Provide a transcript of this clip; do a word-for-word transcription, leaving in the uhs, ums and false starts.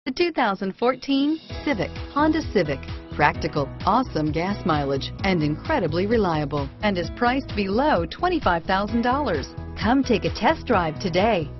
The two thousand fourteen Civic, Honda Civic. Practical, awesome gas mileage, and incredibly reliable, and is priced below twenty-five thousand dollars. Come take a test drive today.